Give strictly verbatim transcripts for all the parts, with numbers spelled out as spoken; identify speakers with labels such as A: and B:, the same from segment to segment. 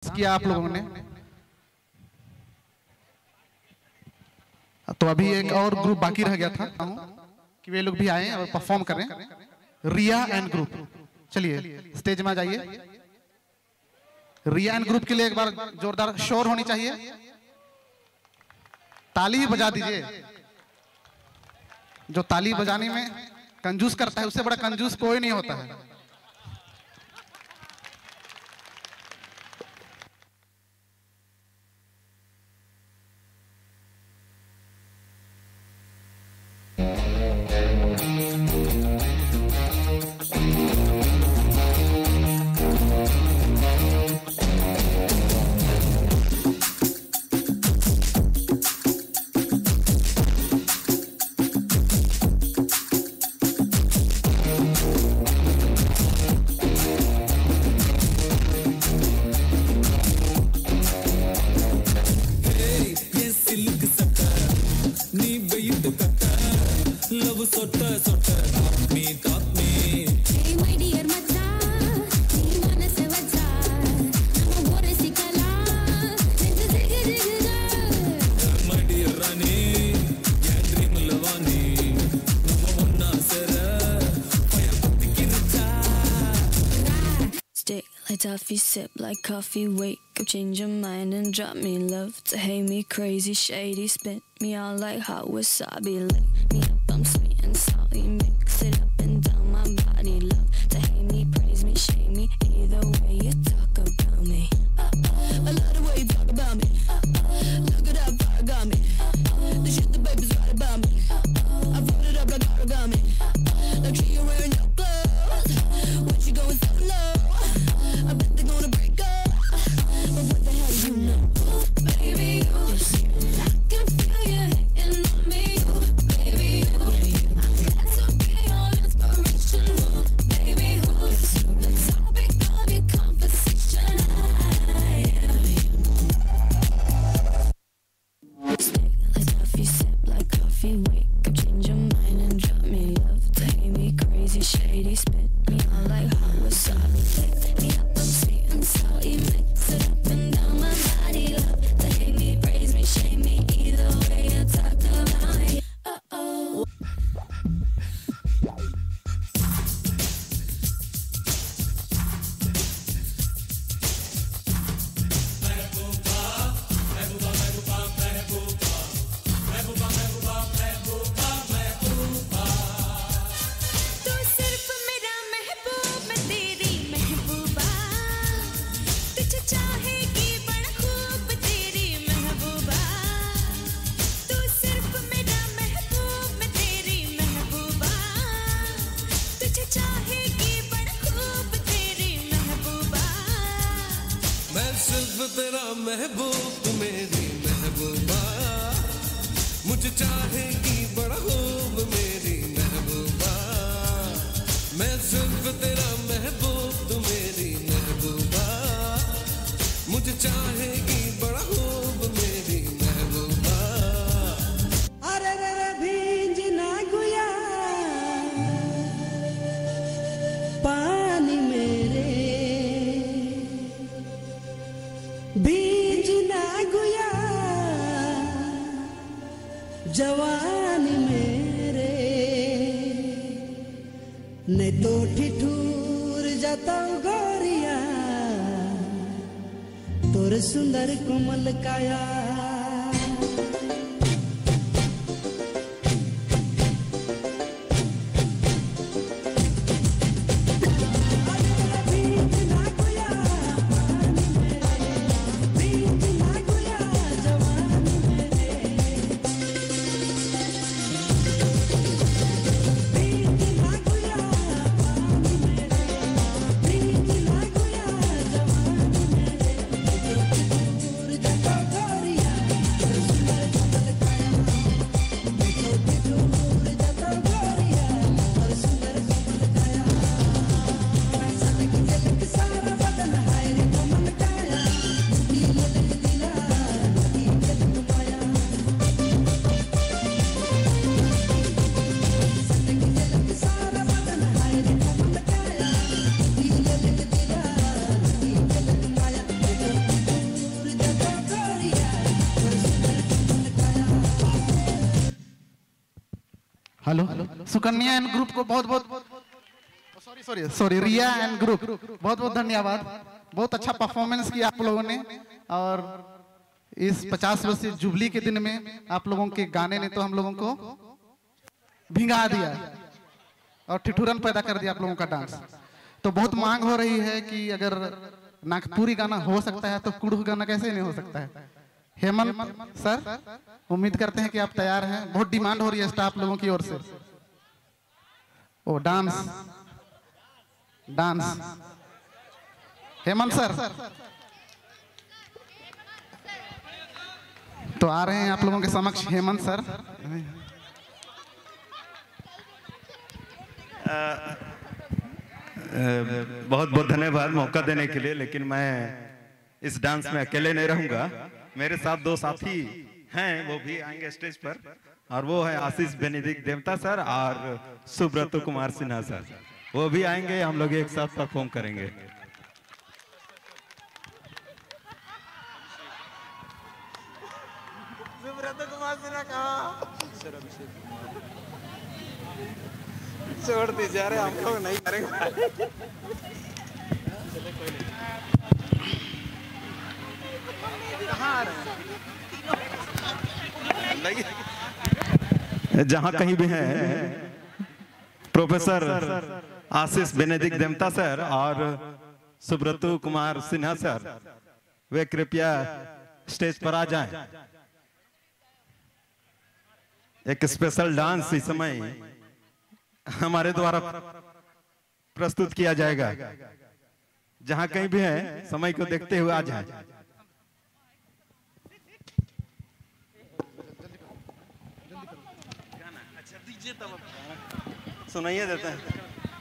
A: Dance किया आप लोगों ने, तो अभी एक और ग्रुप बाकी रह गया था कि वे लोग भी आए और परफॉर्म करें। रिया एंड ग्रुप, चलिए स्टेज में आ जाइए। रिया एंड ग्रुप के लिए एक बार जोरदार शोर होनी चाहिए, ताली ही बजा दीजिए। जो ताली बजाने में कंजूस करता है उससे बड़ा कंजूस कोई नहीं होता है।
B: Toffee, sip like coffee, wake up, change your mind and drop me love. To hate me crazy, shady, spin me all like hot wasabi. Light me up, I'm sweet and salty, mix it up and down my body. Love to hate me, praise me, shame me, either way you talk about me. I love the way you talk about me. Look at how far it got me. The shit the baby's right about me. I put it up like origami. Like she you're wearing no clothes when she going so low. I bet they're gonna break up, but what the hell do you know? Baby, you, I can feel you hitting on me. Baby, you, that's okay, all inspirational. Baby, who's the topic of your conversation? I am Stick like toffee, sip like coffee, wake up, change your mind and drop me love. To hate me crazy, shady, spit me all like hot wasabi. Lift me up. Salty, mix it up and down my body. Love to hate me, praise me, shame me, either way you talk about me. Uh-oh.
C: तेरा महबूब तू मेरी महबूबा, मुझे चाहेगी बड़ा खूब मेरी महबूबा। मैं सिर्फ तेरा महबूब तू मेरी महबूबा, मुझे चाहेगी बड़ा खूब मेरी महबूबा।
D: अरे रे भींज ना गुया पानी मेरे, भींज ना गुया जवानी मेरे, नहीं तो ठिठुर जाता गोरिया तोर सुंदर कोमल काया। Gloria
A: hello Sukanya and group को बहुत बहुत sorry sorry sorry Riya and group बहुत बहुत धन्यवाद। बहुत अच्छा परफॉर्मेंस किया आप लोगों ने और इस पचास वर्षीय जुबली के दिन में आप लोगों के गाने ने तो हम लोगों को भिंगा दिया और ठिठुरन पैदा कर दिया आप लोगों का डांस। तो बहुत मांग हो रही है कि अगर नागपुरी गाना हो सकता है तो कुड़ू गाना कैसे नहीं हो सकता है। हेमंत सर उम्मीद करते हैं कि आप तैयार हैं। बहुत डिमांड हो रही है स्टाफ लोगों की ओर से। ओ डांस डांस हेमंत सर तो आ रहे हैं आप लोगों के समक्ष हेमंत सर।
E: बहुत बहुत धन्यवाद मौका देने के लिए। लेकिन मैं इस डांस में अकेले नहीं रहूंगा, मेरे साथ दो साथी हैं वो भी आएंगे स्टेज पर और वो है आशीष बेनेडिक्ट देवता सर और सुब्रत कुमार सिन्हा सर। वो भी आएंगे, हम लोग एक साथ परफॉर्म करेंगे।
F: सुब्रत कुमार सिन्हा कहाँ? छोड़ दीजिए, अरे हम लोग नहीं करेंगे।
E: जहां कहीं भी हैं professor Ashish Benedict Devta sir और सुब्रत कुमार सिन्हा सर, वे कृपया स्टेज पर आ जाएं। एक स्पेशल डांस इस समय हमारे द्वारा प्रस्तुत किया जाएगा। जहां कहीं भी है समय को देखते हुए आ जाएं। सुनाइए देते हैं।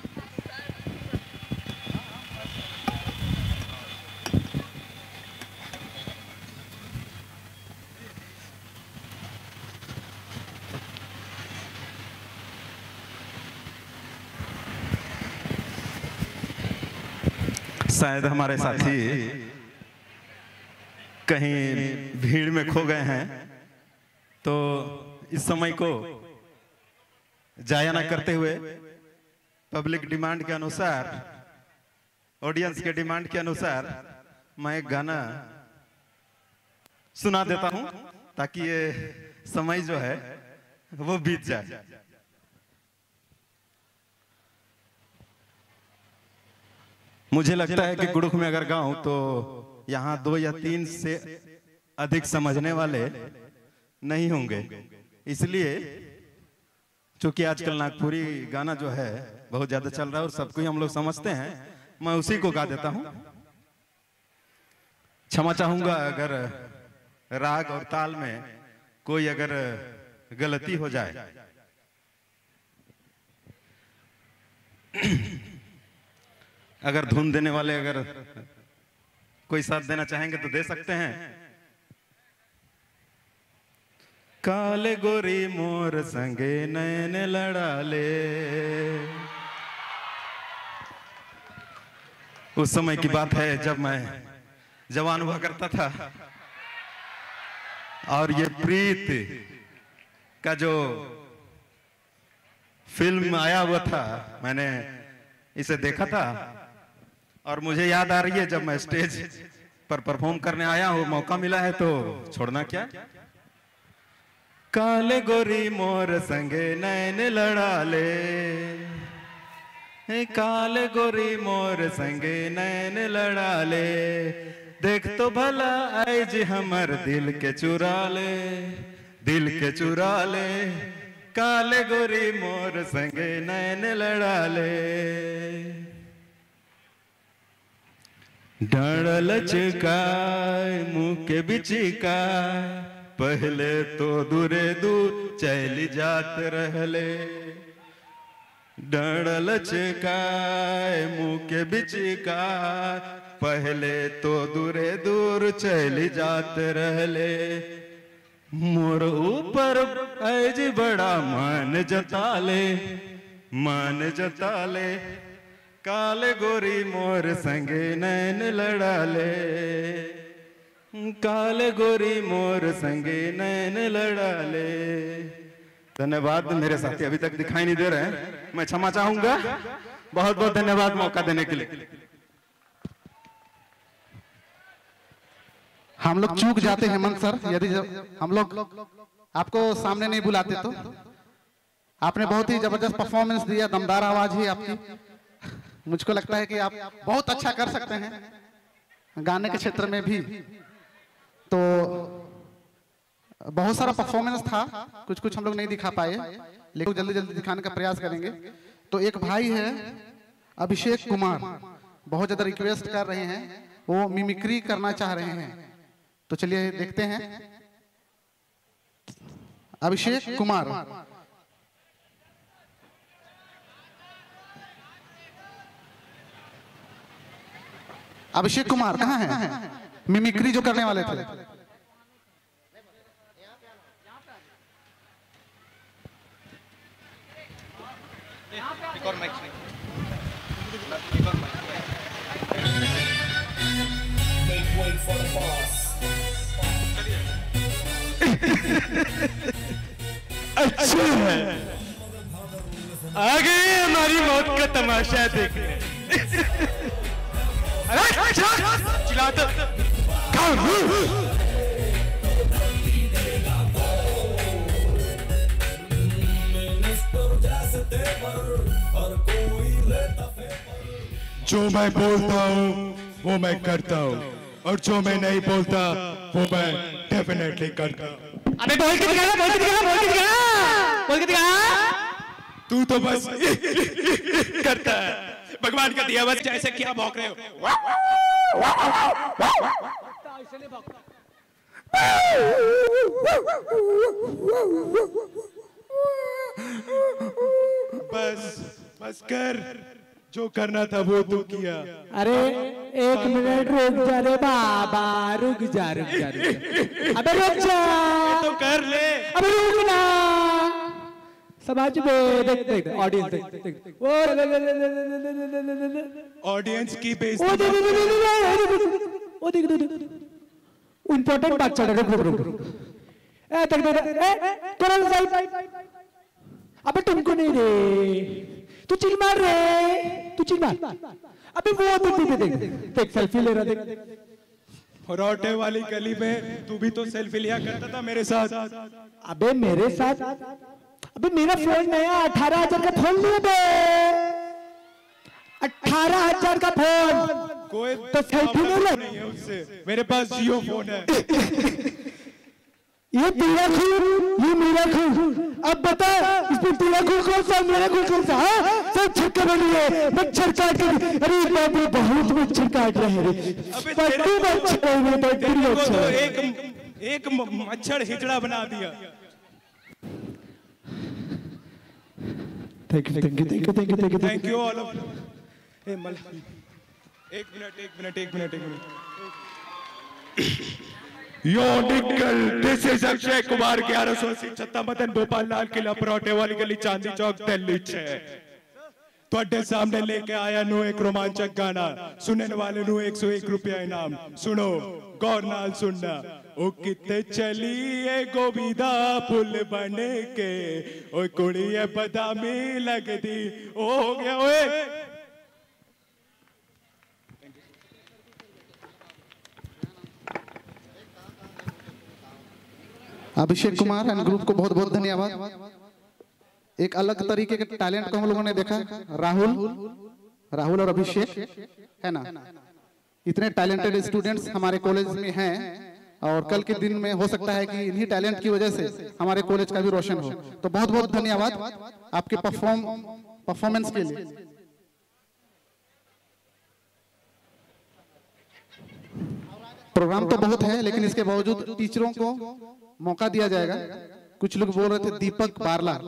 E: शायद हमारे साथी कहीं भीड़ में खो गए हैं, तो इस समय को जाया ना करते हुए पब्लिक डिमांड के अनुसार, ऑडियंस के डिमांड के अनुसार मैं एक गाना सुना देता हूं ताकि ये समय जो है वो बीत जाए। मुझे लगता है कि गुड़ुख में अगर गाऊं तो यहाँ दो या तीन से अधिक समझने वाले नहीं होंगे, इसलिए चूंकि आजकल नागपुरी गाना जो है बहुत ज्यादा चल रहा है और सबको ही हम लोग समझते हैं, मैं उसी को गा देता हूं। क्षमा चाहूंगा अगर राग और ताल में कोई अगर गलती हो जाए। अगर धुन देने वाले अगर कोई साथ देना चाहेंगे तो दे सकते हैं। काले गोरी मोर संगे नैन लड़ा ले। उस समय की बात है जब मैं जवान हुआ करता था और ये प्रीत का जो फिल्म आया हुआ था, मैंने इसे देखा था और मुझे याद आ रही है जब मैं स्टेज पर परफॉर्म करने आया हूं, मौका मिला है तो छोड़ना क्या। काले गोरी मोर संगे नैन लड़ा ले, काले गोरी मोर संगे नैन लड़ा ले, देख तो भला आज हमर दिल के चुरा ले, दिल के चुरा ले, काले गोरी मोर संगे नैन लड़ा ले। डरल चकाय मुँह के बिचिका, पहले तो दूरे दूर चली जात रहले। डरल चकाय मुँह के बिचिका, पहले तो दूरे दूर चली जात रहले। मोर ऊपर ऐज बड़ा मान जताले, मान जताले, काले गोरी मोर संगे नैन लड़ा ले, काले गोरी मोर संगे नैन लड़ा ले। धन्यवाद। मेरे साथी अभी तक दिखाई नहीं दे रहे हैं, मैं क्षमा चाहूंगा। बहुत बहुत धन्यवाद मौका देने के लिए।
A: हम लोग चूक जाते हैं हेमंत सर, यदि हम लोग आपको सामने नहीं बुलाते तो। आपने बहुत ही जबरदस्त परफॉर्मेंस दिया, दमदार आवाज ही आपकी। मुझको लगता है कि आप बहुत अच्छा कर सकते हैं गाने के क्षेत्र में भी। तो बहुत सारा परफॉर्मेंस था, कुछ कुछ हम लोग नहीं दिखा पाए, लेकिन जल्दी जल्दी दिखाने का प्रयास करेंगे। तो एक भाई है अभिषेक कुमार, बहुत ज्यादा रिक्वेस्ट कर रहे हैं, वो मिमिक्री करना चाह रहे हैं। तो चलिए देखते हैं अभिषेक कुमार। अभिषेक कुमार कहाँ हैं? मिमिक्री जो करने वाले थे।
F: एक और माइक नहीं।
E: अच्छा है, आगे हमारी मौत का तमाशा देखने। चिल्लाते
G: जो मैं बोलता हूँ वो मैं करता हूँ, और जो मैं नहीं बोलता वो मैं डेफिनेटली करता हूँ।
H: अबे बोल के दिखा, बोल के दिखा, बोल के दिखा, बोल के दिखा।
G: तू तो बस करता है, भगवान का दिया बस जैसे क्या भौंक रहे हो। बस बस कर, जो करना था वो तू किया।
H: अरे एक मिनट रुक जा रे बाबा, रुक जा रुक जा रुक जा। अबे रुक जा
G: तो कर ले।
H: अबे रुक ना, समाज में देख देख ऑडियंस देख देख वो
G: ऑडियंस की
H: वो
G: बेइज्जती।
H: देख वो देख देख इम्पोर्टेंट बात चल रहा है। रुक रुक रुक ए देख देख ए करण साहब, अबे तुमको नहीं रे, तू चिल मार रे, तू चिल मार। अबे वो देख देख देख देख सेल्फी ले रहा देख।
G: रोटे वाली गली में तू भी तो सेल्फी लिया करता था मेरे साथ।
H: अबे मेरे साथ, अबे मेरा फोन नया अठारह हजार का फोन लिया बे, अठारह हजार का फोन।
G: कोई
H: तो सेल्फी नहीं ले।
G: नहीं है उससे, मेरे पास जियो फोन है।
H: ये तेरा खून, ये मेरा खून। अब बता इसमें तेरा खून कौन सा, मेरा खून कौन सा? हाँ सब छक्के बनी है, मच्छर काट के। अरे बाबू बहुत मच्छर काट रहे हैं रे, बड़ी मच्छर है, बड़ी मच्छर।
G: तो एक एक मच्छर हिजड़ा बना दिया।
H: Thank you thank you thank you thank you thank you
G: thank you all of. ए मल एक मिनट एक मिनट एक मिनट एक मिनट यो निकल, दिस इज अक्षय कुमार ग्यारह सौ अस्सी छत्ता मदन भोपाल लाल किला परोठे वाली गली चांदी चौक दिल्ली छह। ਤੁਹਾਡੇ सामने लेके आया नु एक रोमांचक गाना, सुनने वाले नु एक सौ एक रुपया इनाम। सुनो गौर नाल सुनना। ओ किते चली ए गोबीदा फुल बन के, ओ कुड़ी ए बदामी लगदी। ओ हो गया ओए।
A: अभिषेक कुमार एंड ग्रुप को बहुत बहुत धन्यवाद। एक अलग तरीके के टैलेंट को हम लोगों ने देखा, राहुल राहुल और अभिषेक है ना, इतने टैलेंटेड स्टूडेंट्स हमारे कॉलेज में हैं, और कल के दिन में हो सकता है कि इन्हीं टैलेंट की वजह से हमारे कॉलेज का भी रोशन हो। तो बहुत बहुत धन्यवाद आपके परफॉर्म परफॉर्मेंस के लिए। प्रोग्राम तो बहुत है, लेकिन इसके बावजूद टीचरों को मौका दिया जाएगा। कुछ लोग बोल रहे थे दीपक बारला,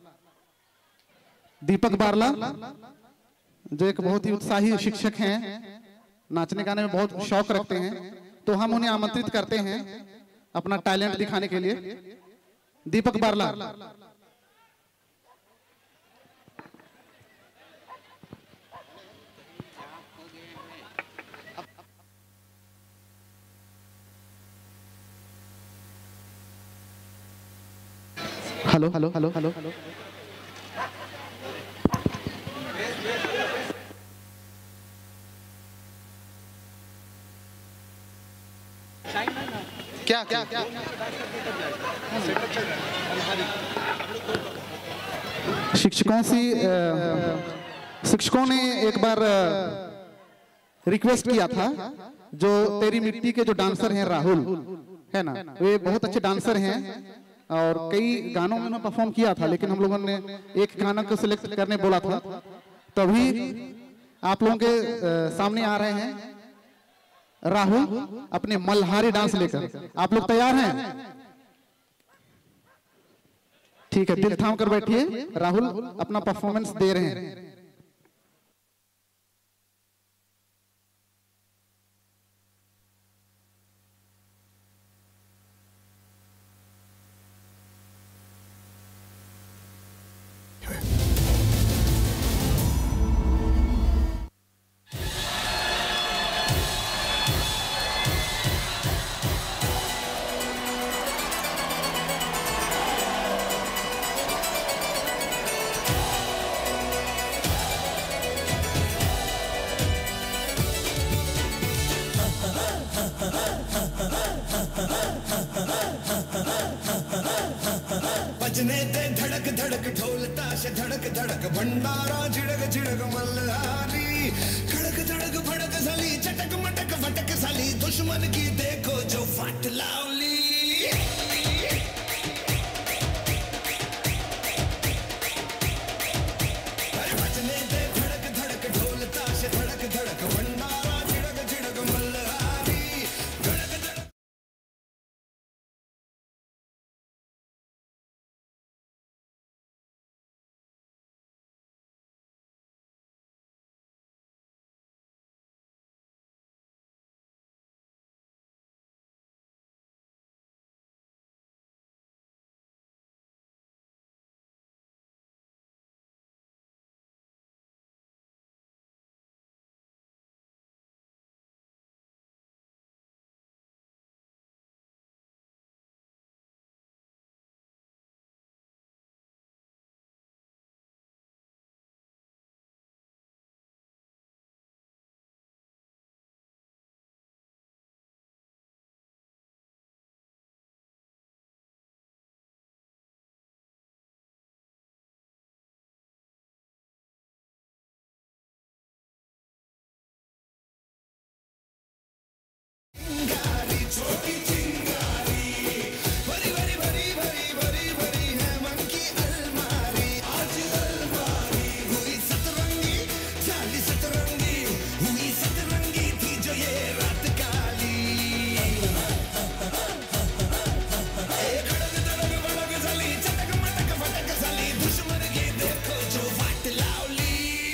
A: दीपक बारला जो एक बहुत ही उत्साही शिक्षक हैं, नाचने गाने में बहुत शौक रखते हैं, तो हम उन्हें आमंत्रित करते हैं अपना टैलेंट दिखाने के लिए। Deepak Barla. Hello hello hello hello क्या क्या क्या शिक्षकों से शिक्षकों ने एक बार रिक्वेस्ट किया था, जो तेरी मिट्टी के जो डांसर हैं राहुल है ना, वे बहुत अच्छे डांसर हैं और कई गानों में उन्होंने परफॉर्म किया था, लेकिन हम लोगों ने एक गाना को सिलेक्ट करने बोला था। तभी आप लोगों के सामने आ रहे हैं राहुल अपने मल्हारी डांस लेकर। आप लोग तैयार हैं? ठीक है, दिल थाम कर बैठिए, राहुल अपना परफॉर्मेंस दे रहे हैं।
C: बजने दे धड़क धड़क ढोल ताश धड़क धड़क भंडारा झिड़क झिड़क मल्हारी खड़क धड़क भड़क साली चटक मटक फटक साली दुश्मन की देखो जो फट लावली। बजने दे धड़क धड़क ढोल ताश धड़क धड़क भंडारा झिड़क झिड़क मल्हारी खड़क धड़क। छोटी चिंगारी भरी भरी भरी भरी भरी भरी है मन की अलमारी। आज अलमारी हुई सतरंगी चाली सतरंगी हुई सतरंगी थी जो ये रात काली। खड़क धड़क भड़क साली चटक मटक फटक साली दुश्मन की देखो जो फट लावली।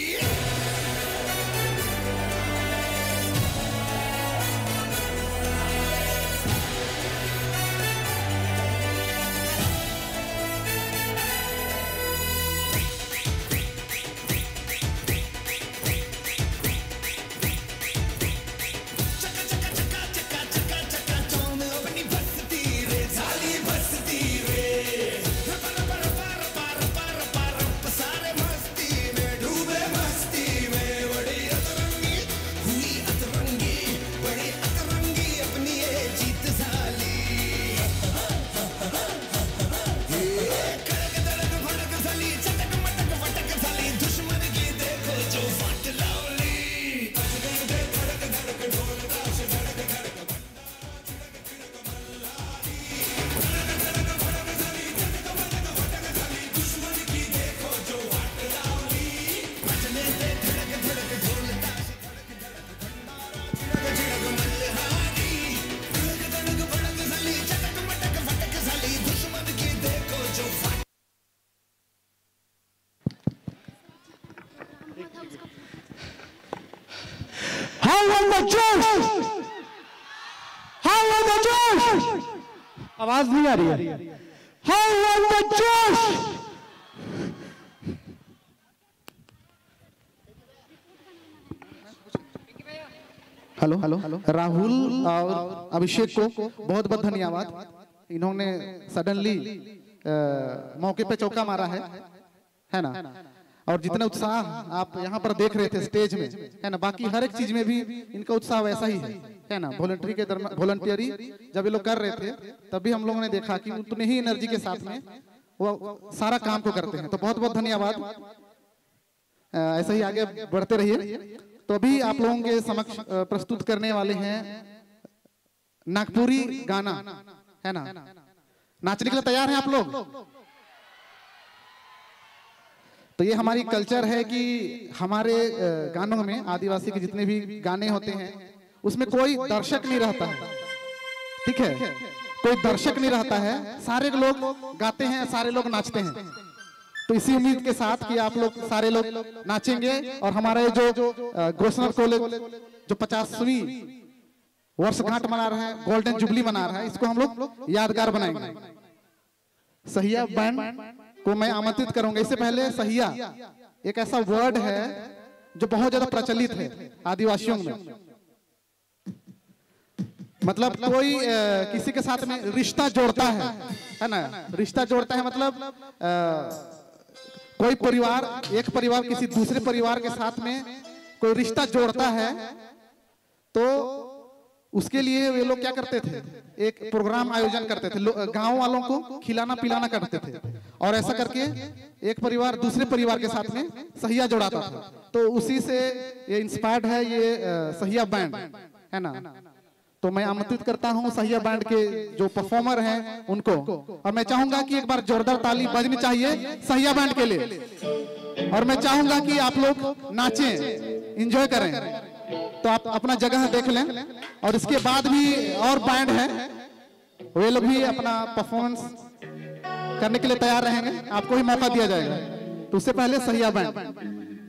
H: आवाज नहीं आ रही है।
A: हेलो हेलो राहुल और अभिषेक को बहुत बहुत धन्यवाद। इन्होंने सडनली मौके पे चौका मारा है, है ना। और जितना उत्साह आप यहाँ पर देख रहे थे स्टेज में, है ना, बाकी हर एक चीज में भी इनका उत्साह वैसा ही है, है ना। वॉलंटरी के दरमियान वॉलंटियरी जब ये लोग कर रहे थे तभी हम लोगों ने देखा कि उतने ही एनर्जी के साथ में वो सारा काम को करते हैं। तो बहुत बहुत धन्यवाद, ऐसा ही आगे बढ़ते रहिए। तो अभी आप लोगों के समक्ष प्रस्तुत करने वाले हैं नागपुरी गाना, है ना। नाचने के लिए तैयार हैं आप लोग? तो ये हमारी कल्चर है कि हमारे गानों में आदिवासी के जितने भी गाने होते हैं उसमें कोई दर्शक नहीं रहता है, ठीक है, कोई दर्शक नहीं रहता है, सारे लोग गाते हैं, सारे लोग नाचते हैं। तो इसी उम्मीद के साथ कि आप लोग सारे लोग नाचेंगे और हमारे जो ग्रोसनर कॉलेज जो पचासवीं वर्षगांठ मना रहा है, गोल्डन जुबली मना रहा है, इसको हम लोग यादगार बनाएंगे। सहिया बैंड को मैं आमंत्रित करूंगा। इससे पहले सहिया एक ऐसा वर्ड है जो बहुत ज्यादा प्रचलित है आदिवासियों में, मतलब कोई आ, किसी के साथ में रिश्ता जोड़ता है, है ना, रिश्ता जोड़ता है मतलब आ, कोई परिवार, एक परिवार किसी दूसरे परिवार के साथ में कोई रिश्ता जोड़ता है, तो उसके लिए वे लोग क्या करते थे, एक प्रोग्राम आयोजन करते थे, गांव वालों को खिलाना पिलाना करते थे, और ऐसा करके एक परिवार दूसरे परिवार के साथ में सहिया जोड़ाता था। तो उसी से ये इंस्पायर्ड है ये सहिया बैंड, है ना। तो मैं आमंत्रित करता हूं सहिया बैंड के जो परफॉर्मर हैं उनको, और मैं चाहूंगा कि एक बार जोरदार ताली बजनी चाहिए सहिया बैंड के लिए, और मैं चाहूंगा कि आप लोग नाचें, एंजॉय करें। तो आप अपना जगह देख लें, और इसके बाद भी और बैंड है, वे लोग भी अपना परफॉर्मेंस करने के लिए तैयार रहेंगे, आपको ही मौका दिया जाएगा। तो उससे पहले Sahiya band.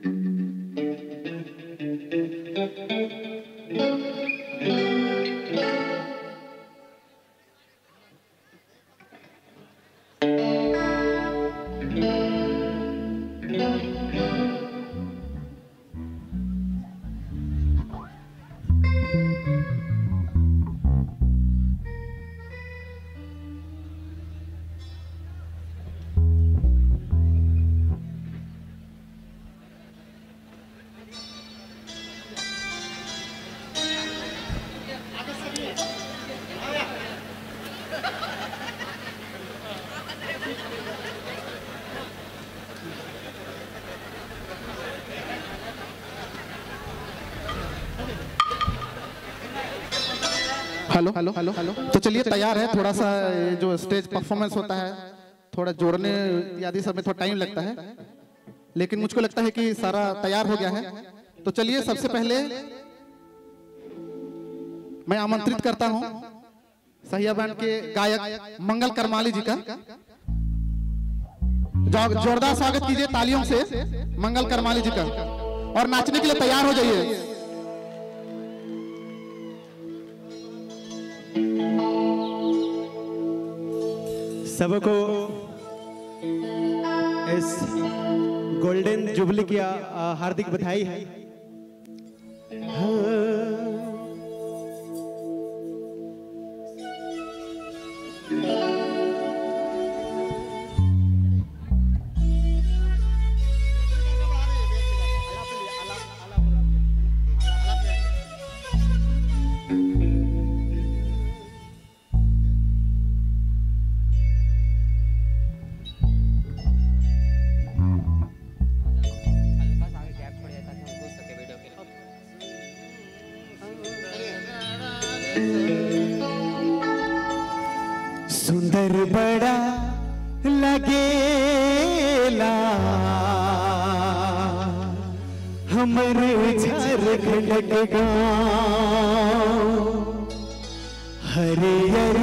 A: Hello hello hello hello तो चलिए तैयार है। थोड़ा सा जो स्टेज परफॉर्मेंस होता है थोड़ा जोड़ने इत्यादि सब में थोड़ा टाइम लगता है, लेकिन मुझको लगता है कि सारा तैयार हो गया है। तो चलिए सबसे पहले मैं आमंत्रित करता हूं सहिया बैंड के गायक मंगल करमाली जी का। जोरदार स्वागत कीजिए तालियों से मंगल करमाली जी का, और नाचने के लिए तैयार हो जाइए।
I: सबको इस गोल्डन जुबली की हार्दिक बधाई है। सुंदर बड़ा लगेला हमरे झारखंड के गाँव, हरियर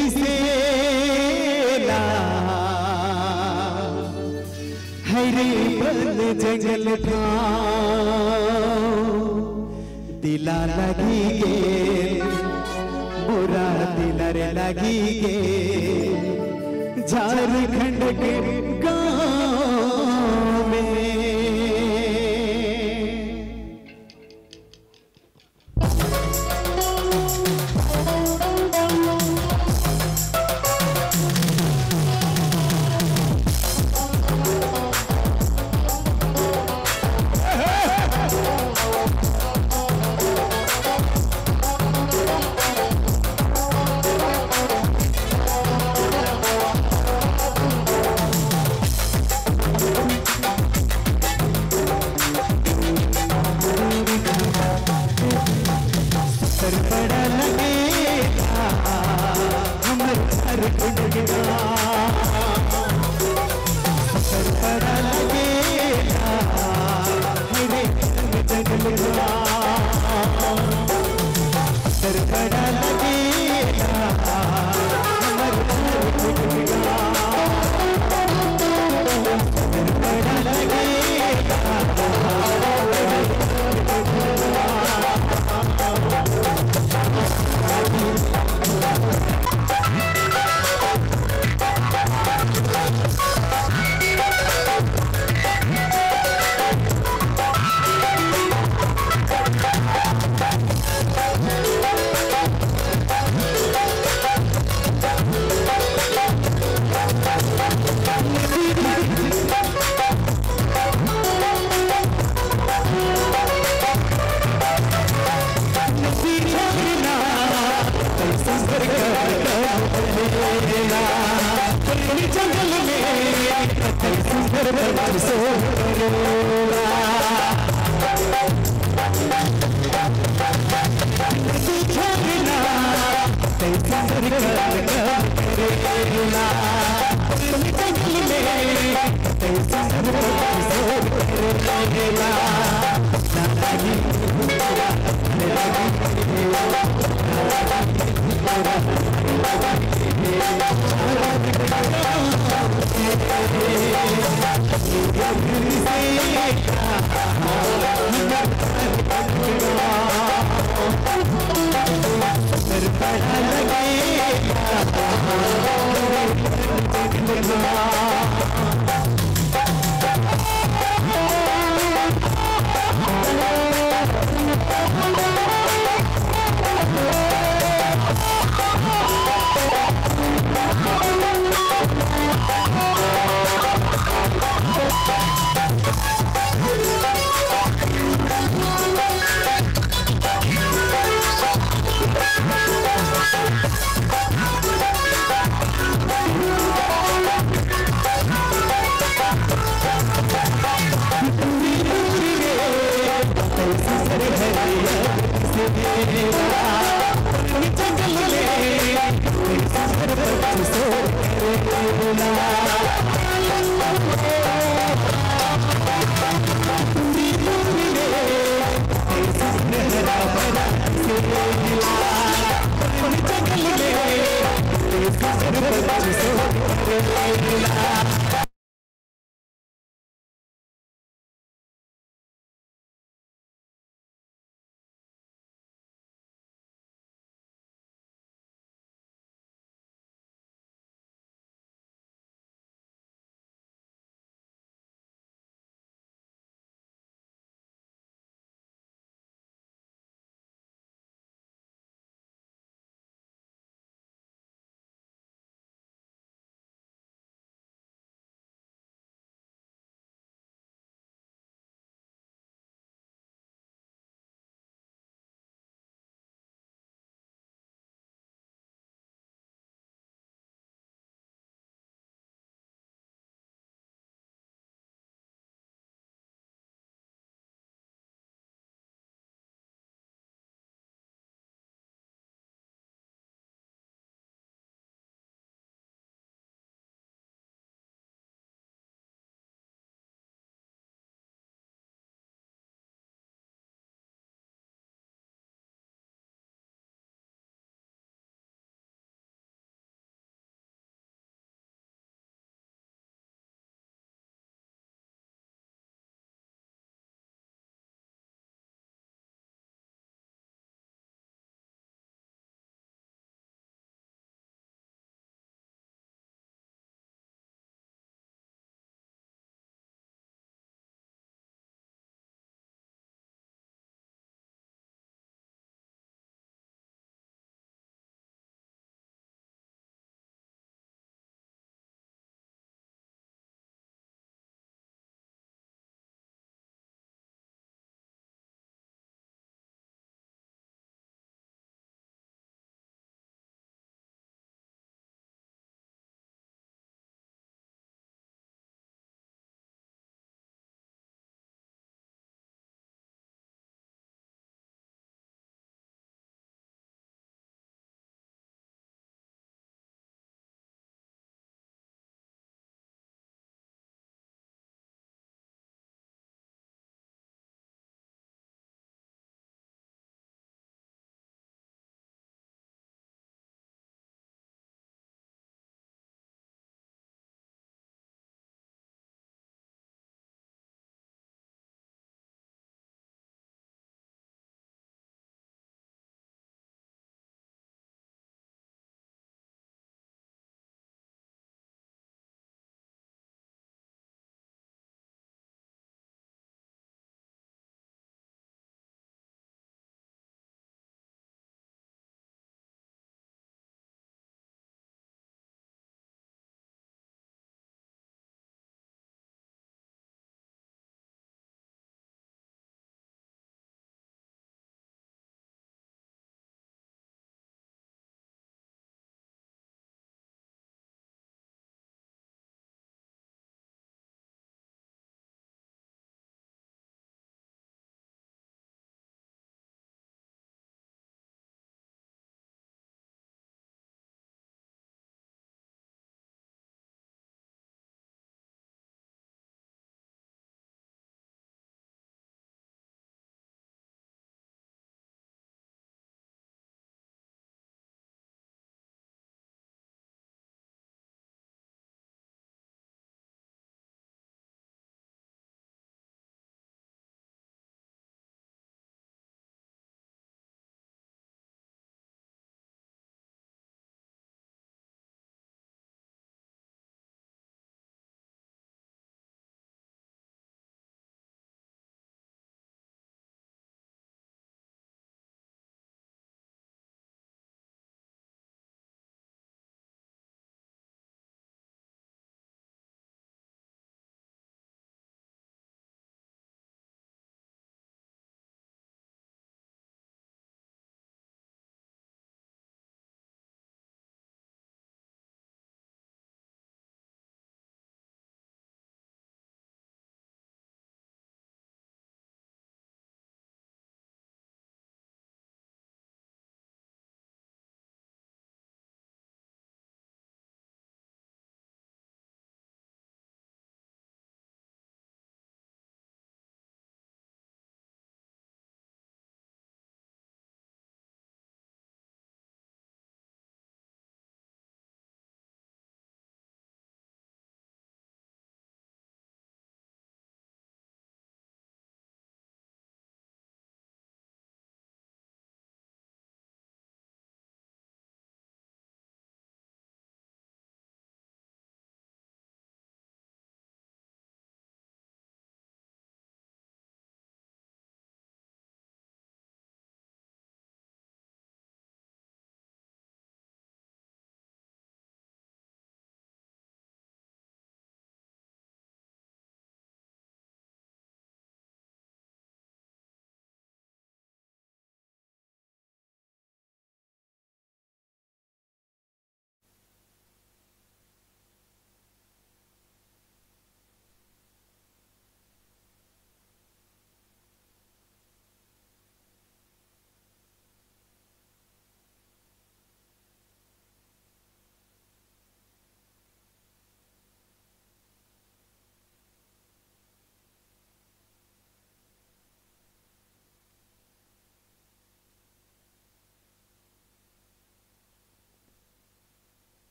I: दिसेला हरे बन जंगल ठाव, दिला लगी गे बुरा दिलर लगी गे झारखंड के गाँव में।
C: करेला कोई जंगल में कई सुंदर बरसो करेला छोड़ना कई सुंदर करेला कोई जंगल में कई सुंदर बरसो करेला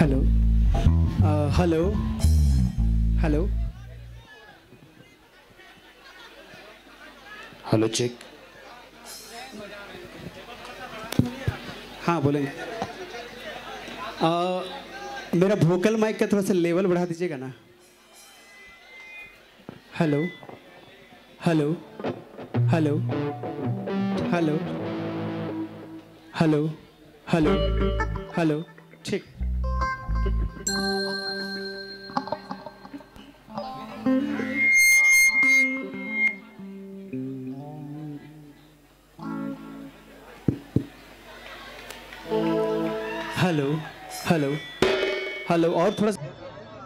I: hello hello hello
H: hello check.
I: हाँ बोलेंगे। आ, मेरा वोकल माइक का थोड़ा सा लेवल बढ़ा दीजिएगा ना। Hello hello hello hello hello hello hello ठीक। हेलो हेलो हेलो और थोड़ा सा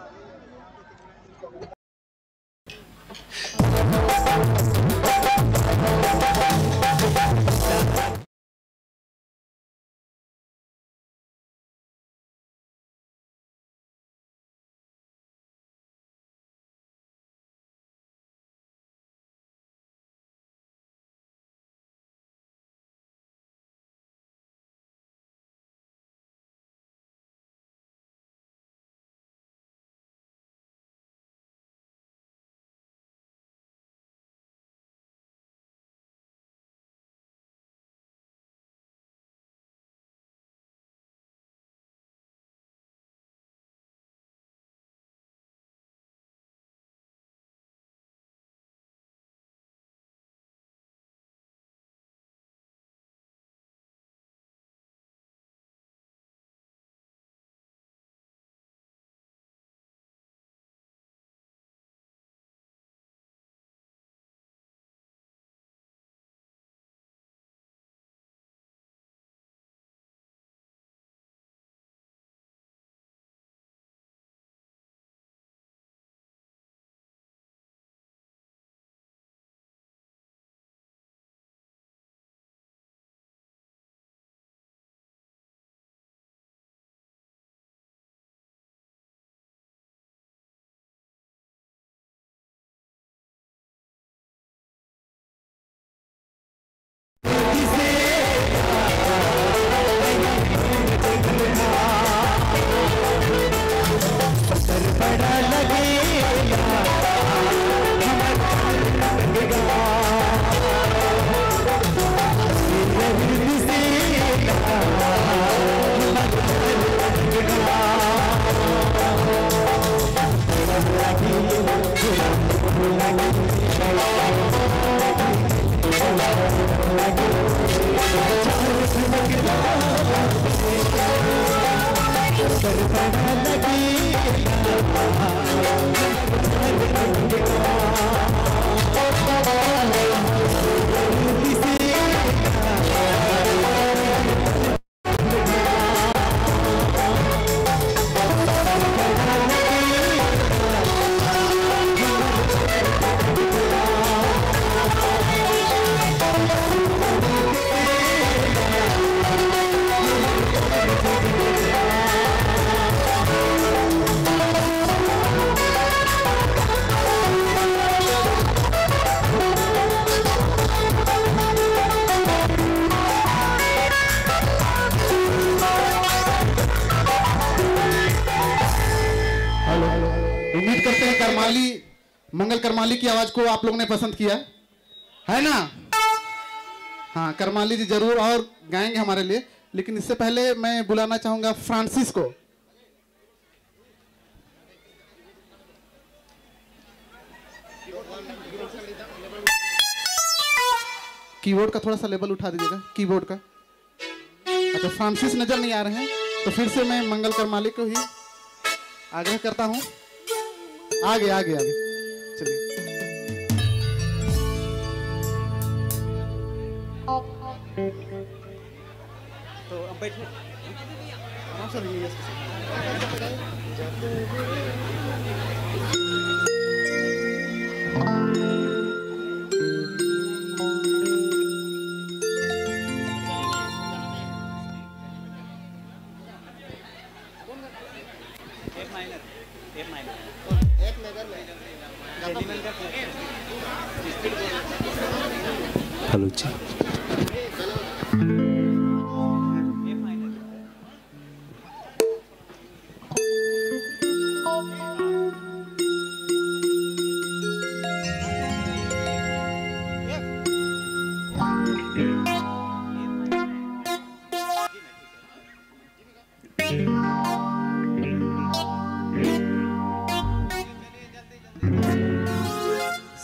A: करमाली, मंगल करमाली की आवाज को आप लोगों ने पसंद किया है ना? हाँ, करमाली जी जरूर और गाएंगे हमारे लिए, लेकिन इससे पहले मैं बुलाना चाहूंगा फ्रांसिस को। कीबोर्ड का थोड़ा सा लेवल उठा दीजिएगा, कीबोर्ड का। अच्छा, फ्रांसिस नजर नहीं आ रहे हैं, तो फिर से मैं मंगल करमाली को ही आग्रह करता हूं। आगे आगे आगे चलिए।
I: तो अब बैठिए, आराम से रहिए।
H: हेलो जी।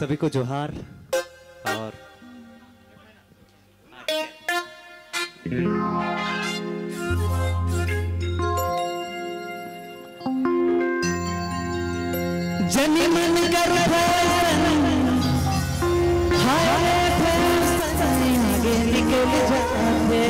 I: सभी को जोहार। और
D: जनी मन कर आगे निकल जाते,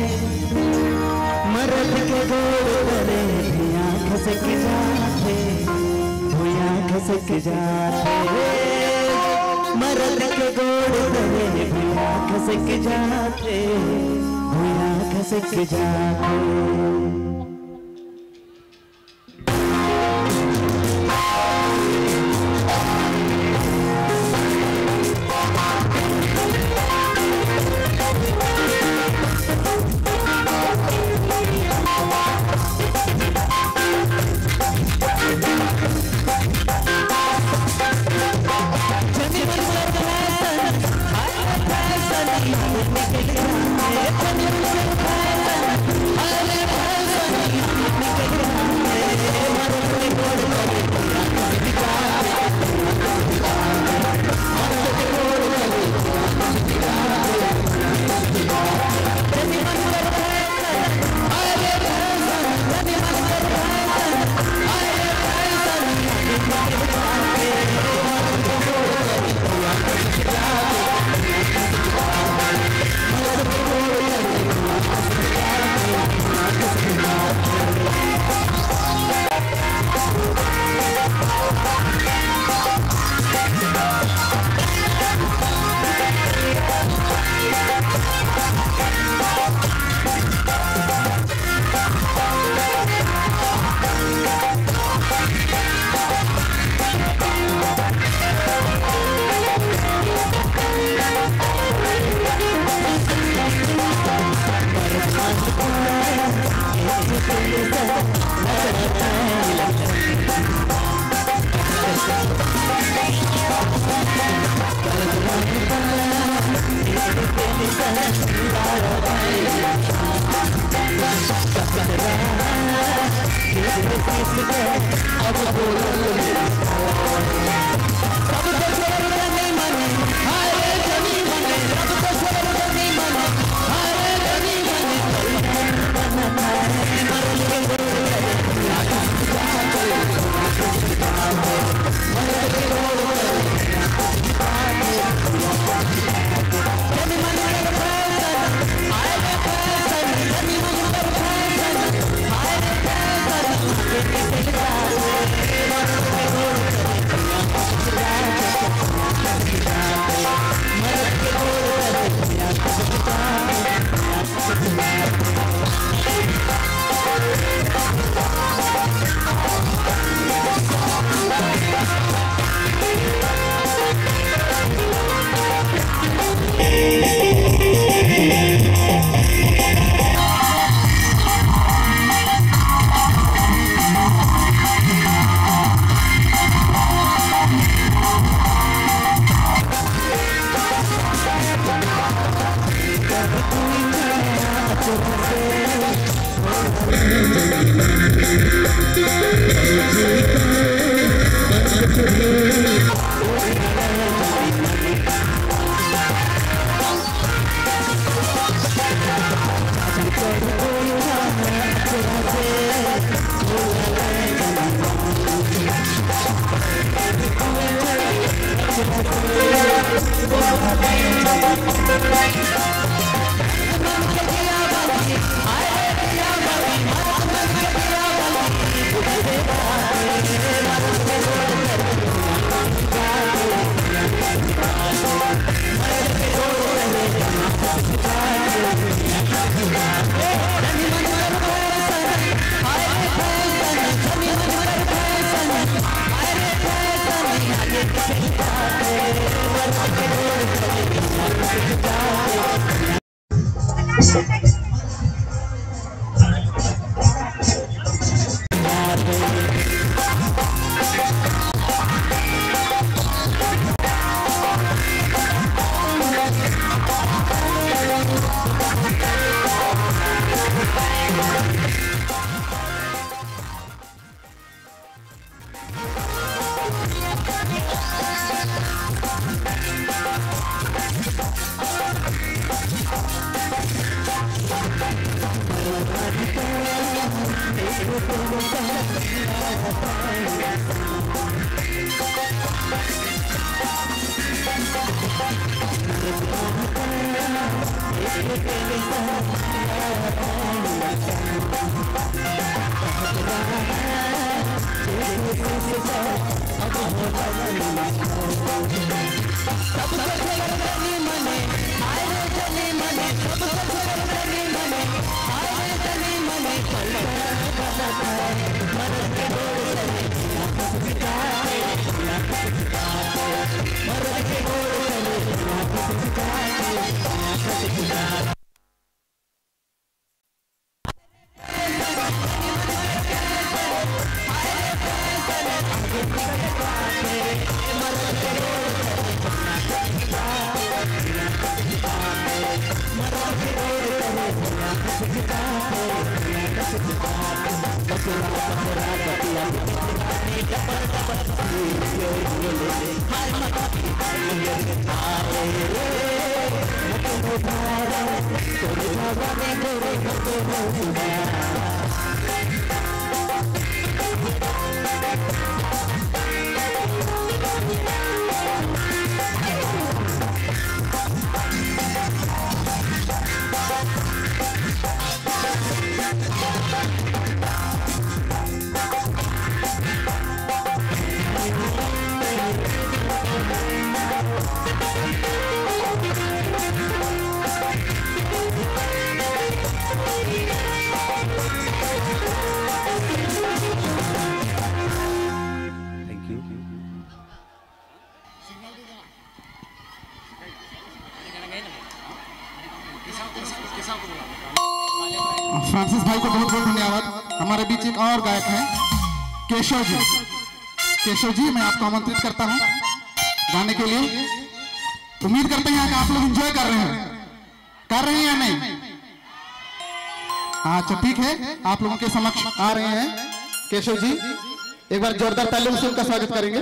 D: मर्द के गोड़ करे भैया खसक जाते, भैया खसक जाते, मर्द के गोड़ करे भैया खसक जाते, भैया खसक जाते।
A: फ्रांसिस भाई को बहुत बहुत धन्यवाद। हमारे बीच एक और गायक हैं केशव जी। केशव जी, मैं आपको आमंत्रित करता हूं गाने के लिए। उम्मीद करते हैं कि आप लोग एंजॉय कर रहे हैं, कर रहे हैं या नहीं? हाँ, अच्छा ठीक है। आप लोगों के समक्ष आ रहे हैं केशव जी। एक बार जोरदार तालियों से उनका स्वागत करेंगे।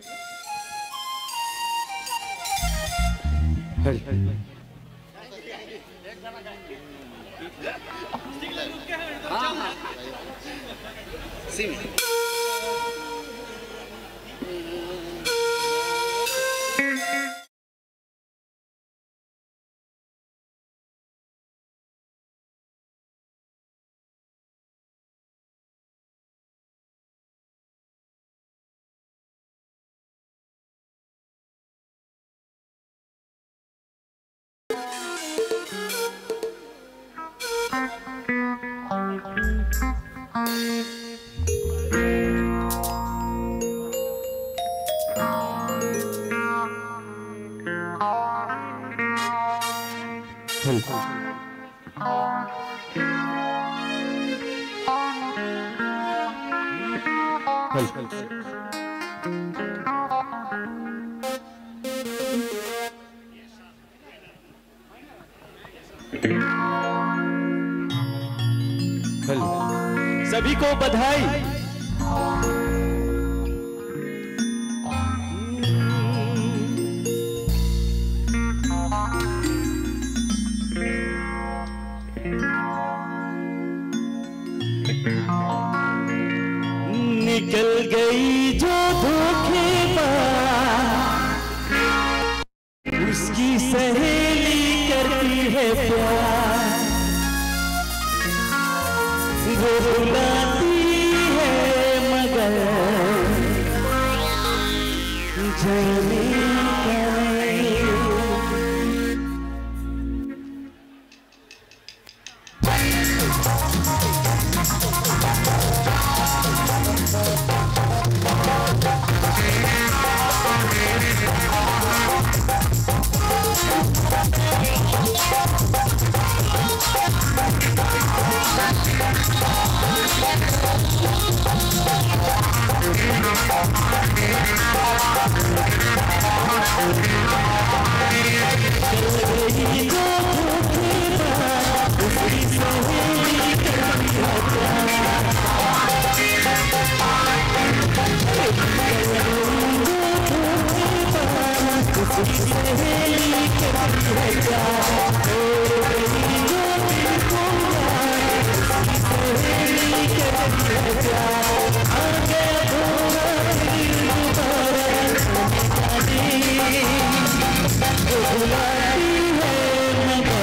D: सभी को बधाई। निकल गई जो धोखेबाज, उसकी सहेली करती है प्यार, वो बुलाती है मगर जाने करती है प्यार, छोड़ गई जो तुमको यार, उसकी सहेली करती है प्यार, आ गया धोखा फिर दोबारा जाने, वो बुलाती है मगर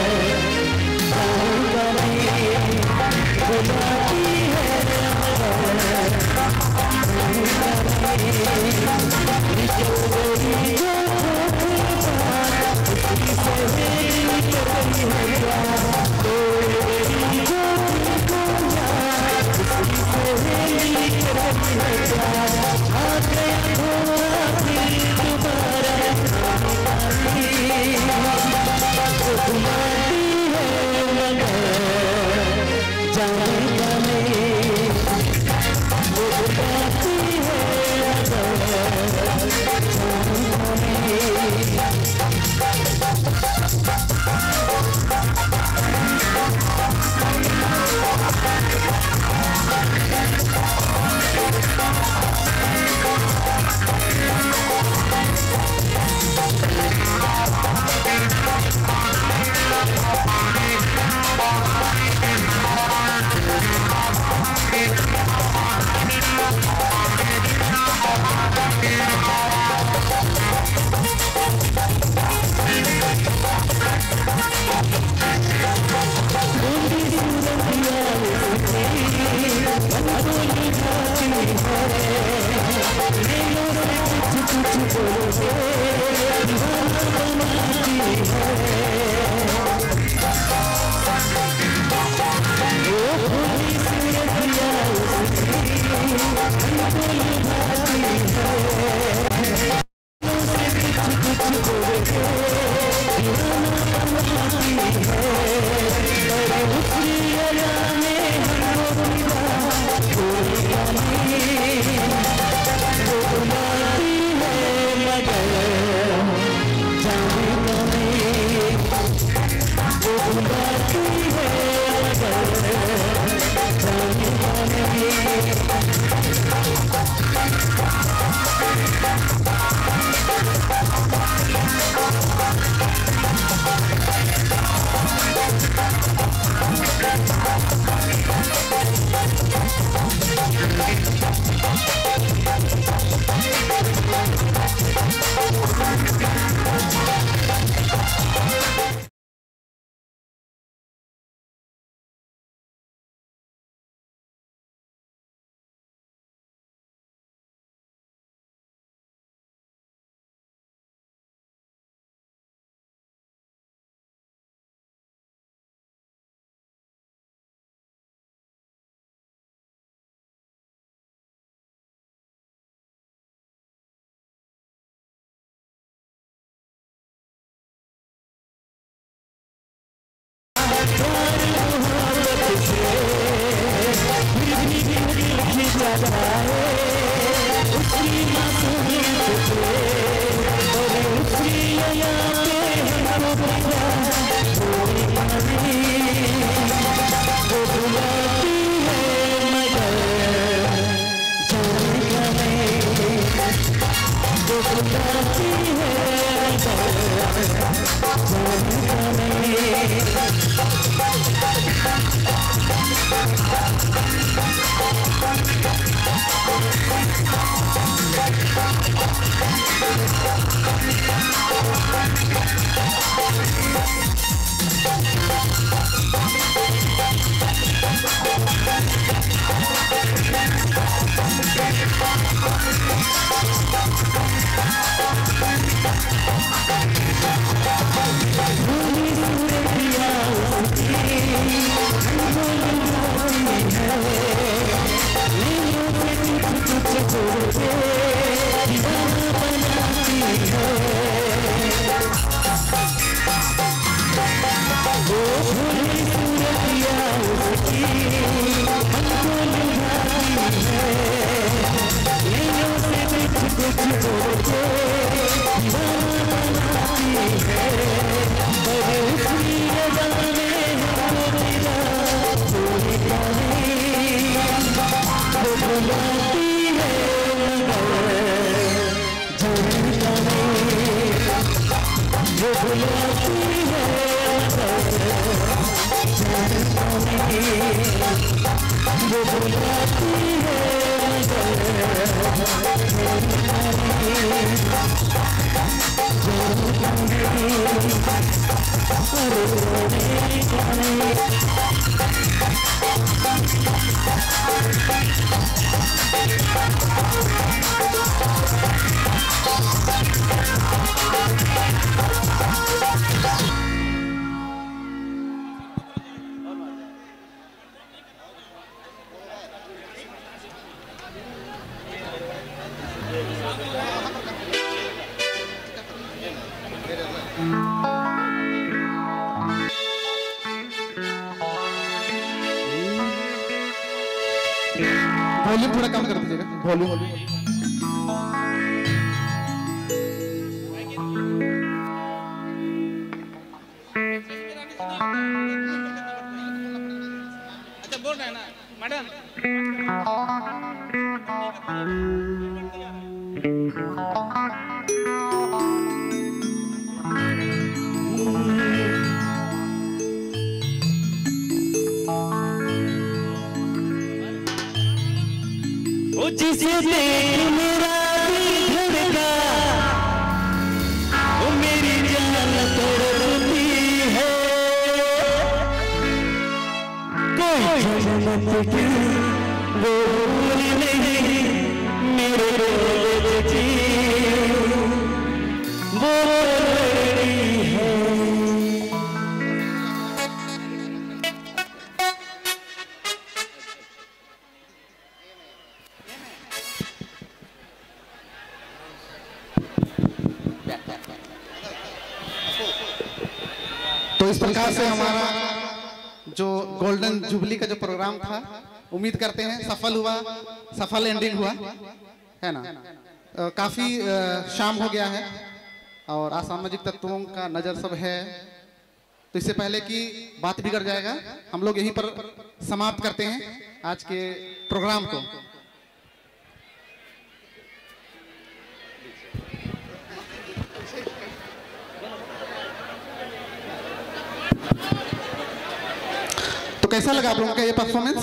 D: जाऊंगा नहीं, बुलाती है मगर जाऊंगा नहीं, निकल गई जो उसकी सहेली करती है प्यार, छोड़ गई जो तुमको यार, उसकी सहेली करती है प्यार, आ गया धोखा फिर दोबारा जाने, वो बुलाती है मगर जाऊंगा नहीं, वो बुलाती है मगर जाऊंगा नहीं। कुछ
A: वॉल्यूम थोड़ा कम कर दीजिएगा, वॉल्यूम।
F: अच्छा बोल रहे हैं ना मैडम।
D: जिसे देख मेरा दिल धड़का, वो मेरी जान तड़पती है। कोई जन्नत की वो भूल नहीं मेरे रोज़ की वो लड़ी है।
A: तो इस प्रकार से हमारा जो गोल्डन जुबली का जो प्रोग्राम था, उम्मीद करते हैं सफल हुआ, सफल एंडिंग हुआ, है ना। अ, काफी अ, शाम हो गया है और असामाजिक तत्वों का नजर सब है, तो इससे पहले कि बात बिगड़ जाएगा, हम लोग यहीं पर समाप्त करते हैं आज के प्रोग्राम को। तो कैसा लगा आप लोगों का ये परफॉर्मेंस?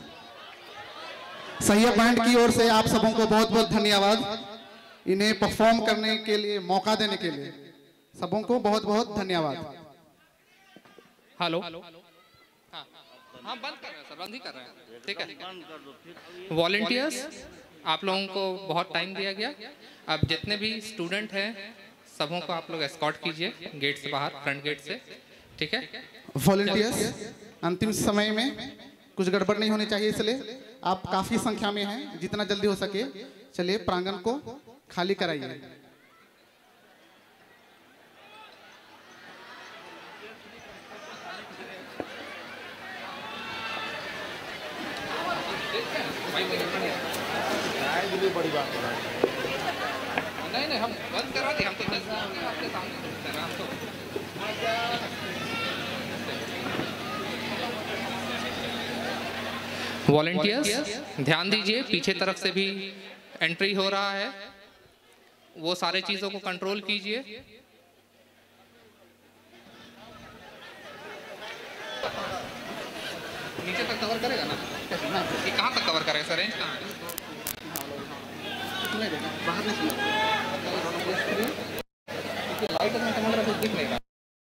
A: सहिया बैंड की ओर से आप सबों को बहुत बहुत धन्यवाद, इन्हें परफॉर्म करने के लिए मौका देने के लिए सबों को बहुत बहुत धन्यवाद।
F: हेलो हाँ हाँ बंद कर रहे हैं सर, बंद ही कर रहे हैं, ठीक है। वॉलंटियर्स आप लोगों को बहुत टाइम दिया गया, अब जितने भी स्टूडेंट हैं सबों को आप लोग एस्कॉर्ट कीजिए गेट से बाहर, फ्रंट गेट से, ठीक है।
A: वॉलंटियर्स अंतिम समय में कुछ गड़बड़ नहीं होनी चाहिए, इसलिए आप काफी संख्या में हैं, जितना जल्दी हो सके चलिए प्रांगण को खाली कराइए।
F: बड़ी बात नहीं नहीं हम बंद करा दी, हम तो आपके सामने हम तो वॉलंटियर्स ध्यान दीजिए, पीछे तरफ से भी एंट्री हो रहा है, वो सारे चीजों को कंट्रोल कीजिए। नीचे तक कवर करेगा ना? ये कहाँ तक कवर करेगा सर? रेंज कहाँ है? बाहर नहीं लाइट में टमाटर कुछ दिख नहीं रहा।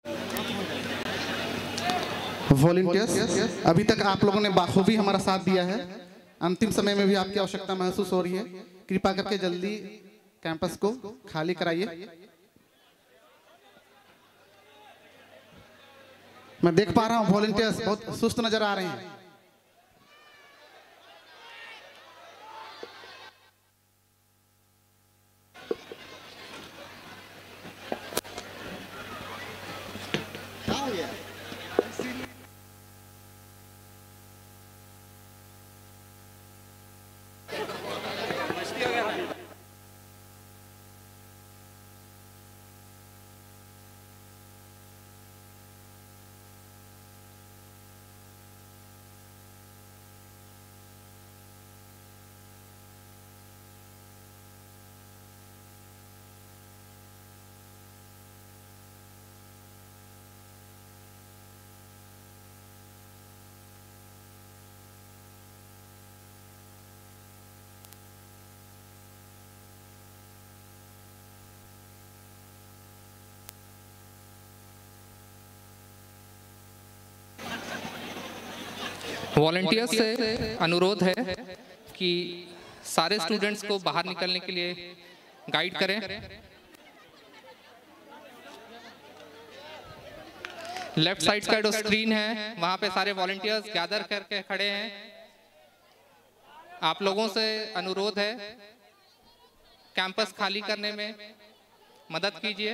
A: वॉलंटियर्स अभी तक आप लोगों ने बाखूबी हमारा साथ दिया है, अंतिम समय में भी आपकी आवश्यकता महसूस हो रही है, कृपा करके जल्दी कैंपस को खाली कराइए। मैं देख पा रहा हूँ वॉलंटियर्स बहुत सुस्त नजर आ रहे हैं।
F: वॉलंटियर्स से अनुरोध है कि सारे स्टूडेंट्स को बाहर निकलने के लिए गाइड करें। लेफ्ट साइड का जो स्क्रीन है वहां पे सारे वॉलंटियर्स गैदर करके खड़े हैं। आप लोगों से अनुरोध है कैंपस खाली करने में मदद कीजिए।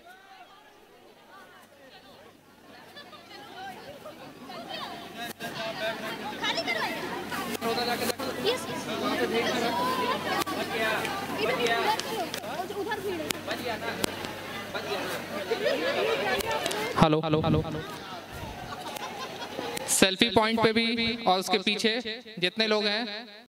F: Hello hello hello selfie point पे भी और उसके पीछे जितने लोग हैं